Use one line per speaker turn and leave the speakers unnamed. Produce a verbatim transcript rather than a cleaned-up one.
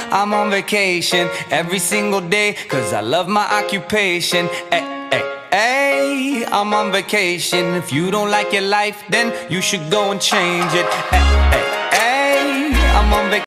I'm on vacation every single day, cause I love my occupation. Ay, ay, ay, I'm on vacation. If you don't like your life, then you should go and change it. Ay, ay, ay, I'm on vacation.